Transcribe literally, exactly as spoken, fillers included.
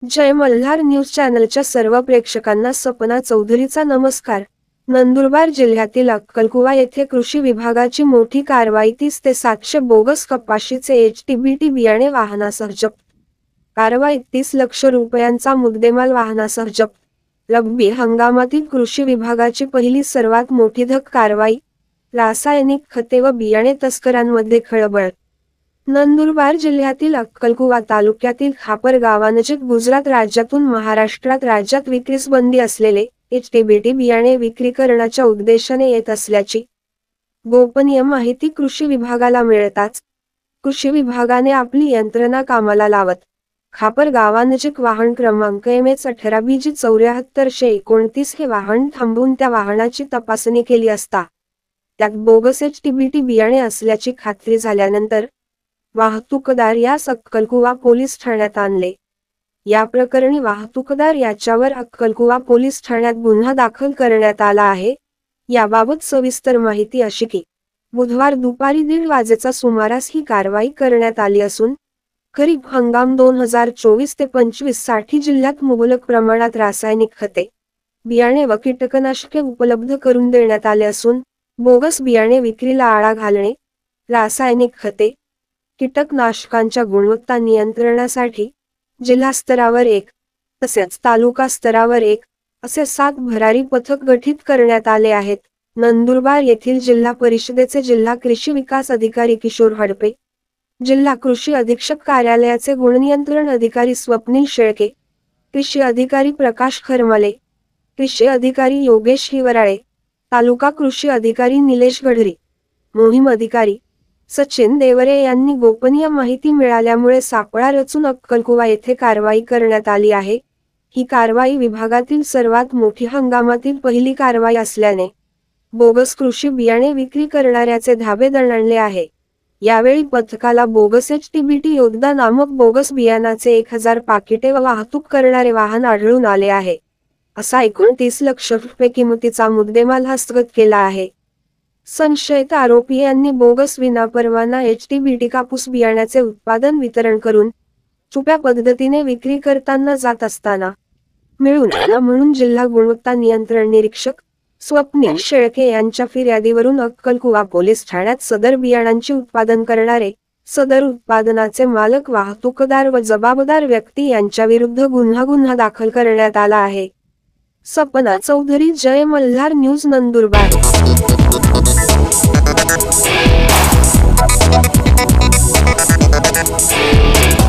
जय Malhar news चॅनलच्या सर्व प्रेक्षकांना सपना चौधरीचा नमस्कार। नंदुरबार जिल्ह्यातील अक्कलकुवा येथे कृषी विभागाची मोठी कारवाई तीस ते सातशे बोगस कपाशीचे एच टी बी टी बियाणे वाहनासह जप्त। कारवाईत तीस लाख रुपयांचा मुद्देमाल वाहनासह जप्त। रब्बी हंगामातील कृषी विभागाची पहिली सर्वात मोठी धक कारवाई। रासायनिक खते व बियाणे तस्करांमध्ये खळबळ। नंदुरबार जिल्ह्यातील अक्कलकुवा तालुक्यातील खापर गावानजीक गुजरात राज्यातून महाराष्ट्रात राज्यात विक्रीस बंदी असलेले एच टी बी टी बियाणे विक्री करण्याच्या उद्देशाने येत असल्याची गोपनीय माहिती कृषी विभागाला मिळताच कृषी विभागाने आपली यंत्रणा कामाला लावत खापर गावानजीक वाहन क्रमांक एम एच अठरा बी जी चौऱ्याहत्तरशे एकोणतीस हे वाहन थांबवून त्या वाहनाची तपासणी केली असता त्यात bogus H T B T बियाणे असल्याची खात्री झाल्यानंतर वाहतूकदार यास अक्कलकुवा पोलीस ठाण्यात आणले। या प्रकरणी वाहतूकदार याच्यावर अक्कलकुवा पोलीस ठाण्यात गुन्हा दाखल करण्यात आला आहे। याबाबत सविस्तर माहिती अशी की बुधवार दुपारी दीड वाजेच्या सुमारास ही कारवाई करण्यात आली असून खरीप हंगाम दोन हजार चोवीस ते पंचवीस साठी जिल्ह्यात मुबलक प्रमाणात रासायनिक खते बियाणे व कीटकनाशके उपलब्ध करून देण्यात आले असून बोगस बियाणे विक्रीला आळा घालणे, रासायनिक खते कीटकनाशकांच्या गुणवत्ता नियंत्रणासाठी जिल्हा स्तरावर एक तसेच तालुका स्तरावर एक असे सात भरारी पथक गठीत करण्यात आले आहेत। नंदुरबार येथील जिल्हा परिषदेचे जिल्हा कृषी विकास अधिकारी किशोर हडपे, जिल्हा कृषी अधीक्षक कार्यालयाचे गुणनियंत्रण अधिकारी स्वप्नील शेळके, कृषी अधिकारी प्रकाश खरमाले, कृषी अधिकारी योगेश हिवराळे, तालुका कृषी अधिकारी निलेश गढरी, मोहीम अधिकारी सचिन देवरे यांनी गोपनीय माहिती मिळाल्यामुळे सापळा रचून अक्कलकुवा येथे कारवाई करण्यात आली आहे। ही कारवाई विभागातील सर्वात मोठी हंगामातील पहिली कारवाई असल्याने बोगस कृषी बियाणे विक्री करणाऱ्याचे धाबे दणाणले आहे। यावेळी पथकाला bogus H T B T योद्धा नामक बोगस बियाणाचे एक हजार पाकिटे व वाहतूक करणारे वाहन आढळून आले आहे। असा एकूण तीस लाख रुपये किमतीचा मुद्देमाल हस्तगत केला आहे। संशयित आरोपी यांनी बोगस विनापरवाना एच टी बी टी कापूस बियाण्याचे उत्पादन वितरण करून छुप्या पद्धतीने विक्री करताना जात असताना मिळून आला म्हणून जिल्हा गुणवत्ता नियंत्रण निरीक्षक स्वप्नील शेळके यांच्या फिर्यादीवरून अक्कलकुवा पोलीस ठाण्यात सदर बियाणांचे उत्पादन करणारे सदर उत्पादनाचे मालक, वाहतूकदार व जबाबदार व्यक्ती यांच्या विरुद्ध गुन्हा गुन्हा दाखल करण्यात आला आहे। Sapna Chaudhary, Jai Malhar news, Nandurbar. We'll be right back.